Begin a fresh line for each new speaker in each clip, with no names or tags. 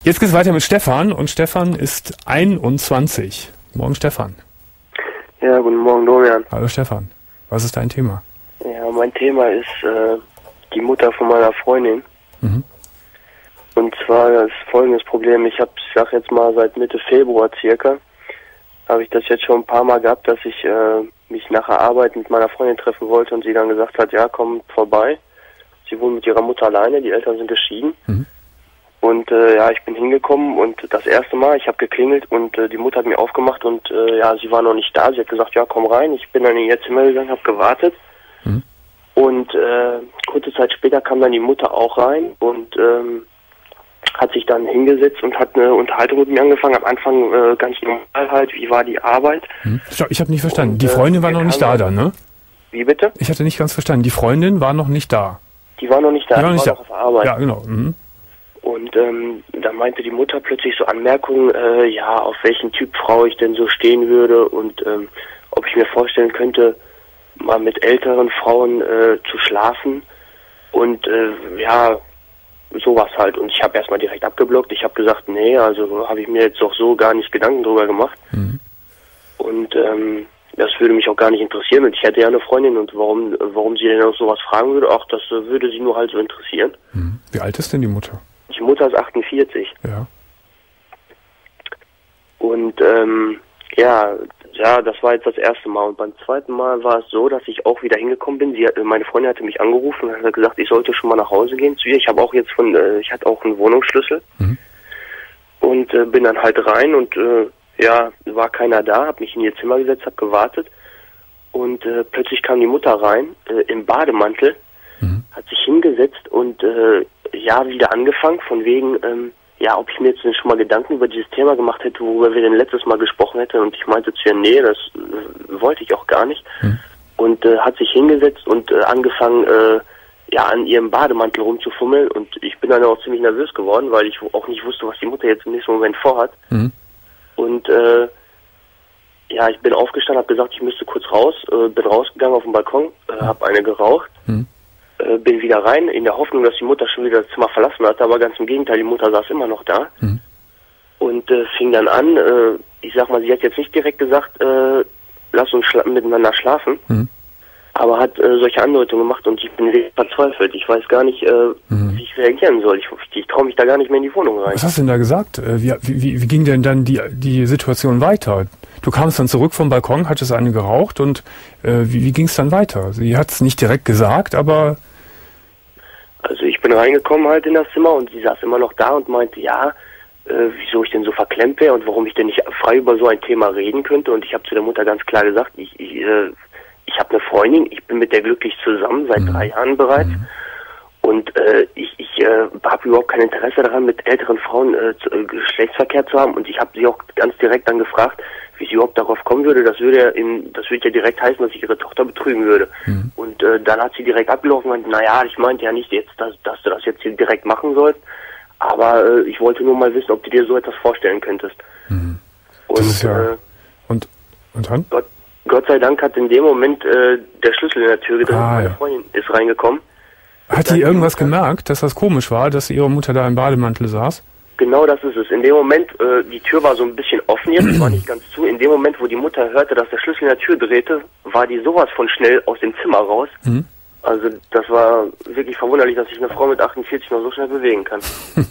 Jetzt geht's weiter mit Stefan und Stefan ist 21. Morgen Stefan.
Ja, guten Morgen, Dorian.
Hallo Stefan. Was ist dein Thema?
Ja, mein Thema ist die Mutter von meiner Freundin.
Mhm.
Und zwar ist folgendes Problem. Ich sag jetzt mal seit Mitte Februar circa, habe ich das jetzt schon ein paar Mal gehabt, dass ich mich nach der Arbeit mit meiner Freundin treffen wollte und sie dann gesagt hat, ja, komm vorbei. Sie wohnt mit ihrer Mutter alleine, die Eltern sind geschieden. Mhm. Und ja, ich bin hingekommen und das erste Mal, ich habe geklingelt und die Mutter hat mir aufgemacht und ja, sie war noch nicht da. Sie hat gesagt, ja, komm rein. Ich bin dann in ihr Zimmer gegangen, habe gewartet. Mhm. Und kurze Zeit später kam dann die Mutter auch rein und hat sich dann hingesetzt und hat eine Unterhaltung mit mir angefangen. Am Anfang ganz normal halt, wie war die Arbeit.
Mhm. Ich habe nicht verstanden. Und, die Freundin war noch nicht da dann, ne?
Wie bitte?
Ich hatte nicht ganz verstanden. Die Freundin war noch nicht da.
Die war noch nicht da, die war noch auf Arbeit.
Ja, genau. Mhm.
Und da meinte die Mutter plötzlich so Anmerkungen, ja, auf welchen Typ Frau ich denn so stehen würde und ob ich mir vorstellen könnte, mal mit älteren Frauen zu schlafen und ja, sowas halt. Und ich habe erstmal direkt abgeblockt. Ich habe gesagt, nee, also habe ich mir jetzt doch so gar nicht Gedanken drüber gemacht. Mhm. Und das würde mich auch gar nicht interessieren. Und ich hätte ja eine Freundin und warum sie denn auch sowas fragen würde, auch das würde sie nur halt so interessieren.
Mhm. Wie alt ist denn die Mutter?
Die Mutter ist 48.
Ja.
Und ja, das war jetzt das erste Mal. Und beim zweiten Mal war es so, dass ich auch wieder hingekommen bin. Meine Freundin hatte mich angerufen und hat gesagt, ich sollte schon mal nach Hause gehen zu ihr. Ich habe auch jetzt ich hatte auch einen Wohnungsschlüssel. Mhm. Und bin dann halt rein und ja, war keiner da, habe mich in ihr Zimmer gesetzt, habe gewartet. Und plötzlich kam die Mutter rein, im Bademantel, hat sich hingesetzt und ja, wieder angefangen, von wegen, ja, ob ich mir jetzt schon mal Gedanken über dieses Thema gemacht hätte, worüber wir denn letztes Mal gesprochen hätten. Und ich meinte zu ihr, nee, das wollte ich auch gar nicht. Und hat sich hingesetzt und angefangen, ja, an ihrem Bademantel rumzufummeln. Und ich bin dann auch ziemlich nervös geworden, weil ich auch nicht wusste, was die Mutter jetzt im nächsten Moment vorhat. Und ja, ich bin aufgestanden, habe gesagt, ich müsste kurz raus, bin rausgegangen auf den Balkon, habe eine geraucht. Bin wieder rein, in der Hoffnung, dass die Mutter schon wieder das Zimmer verlassen hatte, aber ganz im Gegenteil, die Mutter saß immer noch da und fing dann an, ich sag mal, sie hat jetzt nicht direkt gesagt, lass uns miteinander schlafen, aber hat solche Andeutungen gemacht und ich bin wirklich verzweifelt. Ich weiß gar nicht, wie ich reagieren soll. Ich traue mich da gar nicht mehr in die Wohnung rein.
Was hast du denn da gesagt? Wie ging denn dann die Situation weiter? Du kamst dann zurück vom Balkon, hattest eine geraucht und wie ging es dann weiter? Sie hat es nicht direkt gesagt, aber...
Also ich bin reingekommen halt in das Zimmer und sie saß immer noch da und meinte, ja, wieso ich denn so verklemmt wäre und warum ich denn nicht frei über so ein Thema reden könnte. Und ich habe zu der Mutter ganz klar gesagt, ich habe eine Freundin, ich bin mit der glücklich zusammen, seit 3 Jahren bereits. Und ich habe überhaupt kein Interesse daran, mit älteren Frauen Geschlechtsverkehr zu haben. Und ich habe sie auch ganz direkt dann gefragt, wie sie überhaupt darauf kommen würde. Das würde ja direkt heißen, dass ich ihre Tochter betrügen würde. Und dann hat sie direkt abgelaufen und meinte, naja, ich meinte ja nicht jetzt, dass du das jetzt hier direkt machen sollst. Aber ich wollte nur mal wissen, ob du dir so etwas vorstellen könntest.
Das ist ja... Und dann?
Gott sei Dank hat in dem Moment der Schlüssel in der Tür gedreht. Meine Freundin ist reingekommen.
Hat die irgendwas gemerkt, dass das komisch war, dass ihre Mutter da im Bademantel saß?
Genau das ist es. In dem Moment, die Tür war so ein bisschen offen jetzt, war nicht ganz zu. In dem Moment, wo die Mutter hörte, dass der Schlüssel in der Tür drehte, war die sowas von schnell aus dem Zimmer raus. Also das war wirklich verwunderlich, dass sich eine Frau mit 48 noch so schnell bewegen kann.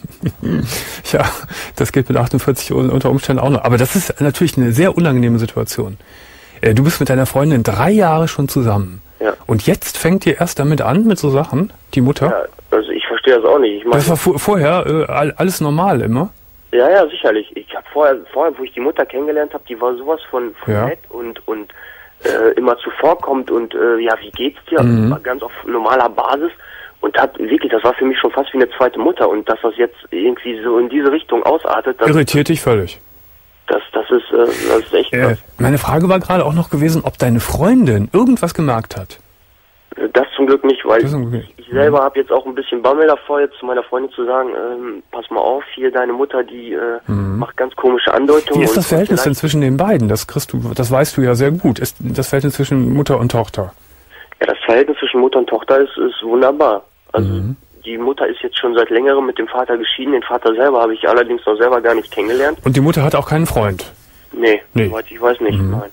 Ja, das geht mit 48 unter Umständen auch noch. Aber das ist natürlich eine sehr unangenehme Situation. Du bist mit deiner Freundin 3 Jahre schon zusammen. Ja. Und jetzt fängt ihr erst damit an, mit so Sachen, die Mutter?
Ja, also ich verstehe das auch nicht. Ich meine,
das war vorher alles normal immer?
Ja, sicherlich. Ich habe vorher, wo ich die Mutter kennengelernt habe, die war sowas von nett und immer zuvorkommt und ja, wie geht's dir? War ganz auf normaler Basis und das war für mich schon fast wie eine zweite Mutter und dass das jetzt irgendwie so in diese Richtung ausartet.
Irritiert dich völlig.
Das ist echt krass.
Meine Frage war gerade auch noch gewesen, ob deine Freundin irgendwas gemerkt hat.
Das zum Glück nicht, weil ich selber habe jetzt auch ein bisschen Bammel davor, jetzt zu meiner Freundin zu sagen, pass mal auf, hier deine Mutter, die macht ganz komische Andeutungen.
Wie ist das Verhältnis denn zwischen den beiden? Das weißt du ja sehr gut. Ist das Verhältnis zwischen Mutter und Tochter?
Ja, das Verhältnis zwischen Mutter und Tochter ist wunderbar. Also die Mutter ist jetzt schon seit längerem mit dem Vater geschieden. Den Vater selber habe ich allerdings noch selber gar nicht kennengelernt.
Und die Mutter hat auch keinen Freund?
Nee. Soweit ich weiß nicht, nein.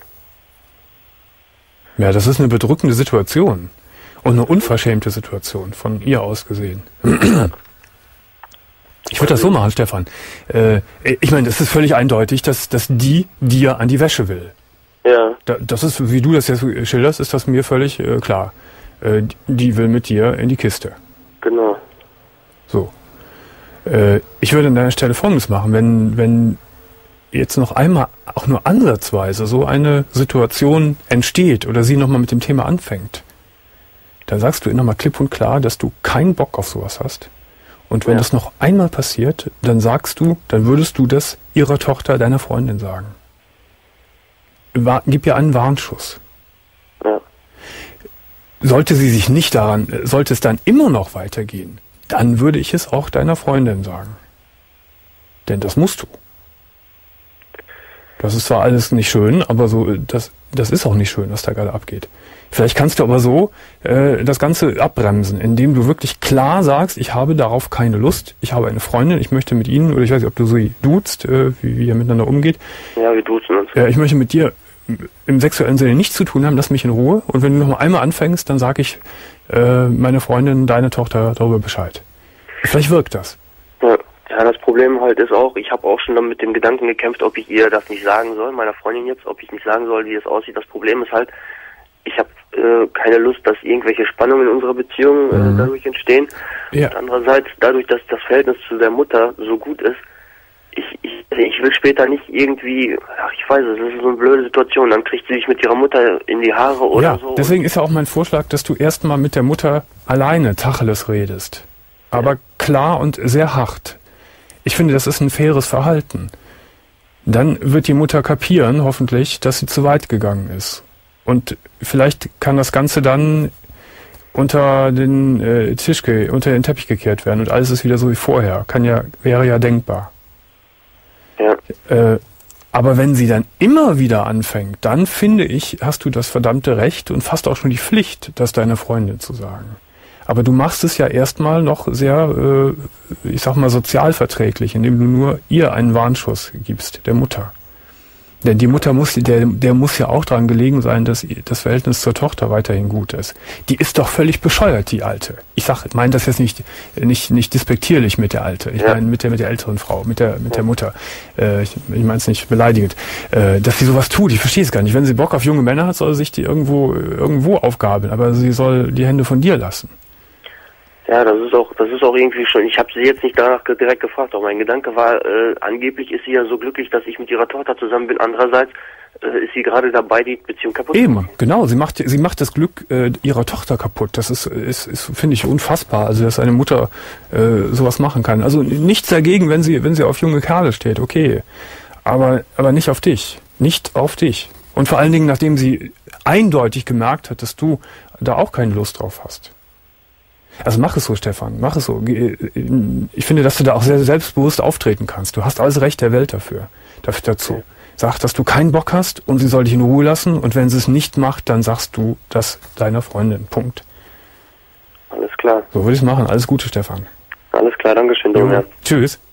Ja, das ist eine bedrückende Situation. Und eine unverschämte Situation, von ihr aus gesehen. Ich würde das so machen, Stefan. Ich meine, das ist völlig eindeutig, dass die dir an die Wäsche will.
Ja.
Das ist, wie du das jetzt schilderst, ist das mir völlig klar. Die will mit dir in die Kiste.
Genau.
So. Ich würde an deiner Stelle Folgendes machen, wenn jetzt noch einmal auch nur ansatzweise so eine Situation entsteht oder sie nochmal mit dem Thema anfängt, dann sagst du ihr nochmal klipp und klar, dass du keinen Bock auf sowas hast. Und wenn das noch einmal passiert, dann würdest du das ihrer Tochter, deiner Freundin sagen. Gib ihr einen Warnschuss.
Ja.
Sollte es dann immer noch weitergehen, dann würde ich es auch deiner Freundin sagen. Denn das musst du. Das ist zwar alles nicht schön, aber das ist auch nicht schön, was da gerade abgeht. Vielleicht kannst du aber so das Ganze abbremsen, indem du wirklich klar sagst, ich habe darauf keine Lust, ich habe eine Freundin, ich möchte mit Ihnen, oder ich weiß nicht, ob du sie duzt, wie ihr miteinander umgeht.
Ja, wir duzen uns.
Ich möchte mit dir im sexuellen Sinne nichts zu tun haben, lass mich in Ruhe. Und wenn du noch mal einmal anfängst, dann sage ich meine Freundin, deine Tochter darüber Bescheid. Vielleicht wirkt das.
Ja, das Problem halt ist auch, ich habe auch schon dann mit dem Gedanken gekämpft, ob ich ihr das nicht sagen soll, meiner Freundin jetzt, ob ich nicht sagen soll, wie es aussieht. Das Problem ist halt, ich habe keine Lust, dass irgendwelche Spannungen in unserer Beziehung dadurch entstehen.
Ja.
Und andererseits, dadurch, dass das Verhältnis zu der Mutter so gut ist, ich will später nicht irgendwie, ich weiß es, das ist so eine blöde Situation, dann kriegt sie sich mit ihrer Mutter in die Haare oder so.
Deswegen ist ja auch mein Vorschlag, dass du erstmal mit der Mutter alleine Tacheles redest. Aber klar und sehr hart. Ich finde, das ist ein faires Verhalten. Dann wird die Mutter kapieren, hoffentlich, dass sie zu weit gegangen ist. Und vielleicht kann das Ganze dann unter den unter den Teppich gekehrt werden und alles ist wieder so wie vorher. Wäre ja denkbar.
Ja.
Aber wenn sie dann immer wieder anfängt, dann finde ich, hast du das verdammte Recht und fast auch schon die Pflicht, das deiner Freundin zu sagen. Aber du machst es ja erstmal noch sehr, ich sag mal, sozialverträglich, indem du nur ihr einen Warnschuss gibst, der Mutter. Denn die Mutter muss ja auch daran gelegen sein, dass das Verhältnis zur Tochter weiterhin gut ist. Die ist doch völlig bescheuert, die Alte. Ich meine das jetzt nicht despektierlich mit der Alte. Ich meine mit der älteren Frau, mit der Mutter. Ich meine es nicht beleidigend. Dass sie sowas tut, ich verstehe es gar nicht. Wenn sie Bock auf junge Männer hat, soll sie sich die irgendwo aufgabeln. Aber sie soll die Hände von dir lassen.
Ja, das ist auch irgendwie schon, ich habe sie jetzt nicht danach direkt gefragt, aber mein Gedanke war, angeblich ist sie ja so glücklich, dass ich mit ihrer Tochter zusammen bin. Andererseits ist sie gerade dabei, die Beziehung kaputt zu machen. Genau,
sie macht das Glück ihrer Tochter kaputt. Das ist finde ich, unfassbar, also dass eine Mutter sowas machen kann. Also nichts dagegen, wenn sie auf junge Kerle steht, okay. Aber nicht auf dich. Nicht auf dich. Und vor allen Dingen, nachdem sie eindeutig gemerkt hat, dass du da auch keine Lust drauf hast. Also mach es so, Stefan, mach es so. Ich finde, dass du da auch sehr selbstbewusst auftreten kannst. Du hast alles Recht der Welt dazu. Sag, dass du keinen Bock hast und sie soll dich in Ruhe lassen und wenn sie es nicht macht, dann sagst du das deiner Freundin. Punkt.
Alles klar.
So würde ich es machen. Alles Gute, Stefan.
Alles klar, danke schön, Domian.
Tschüss.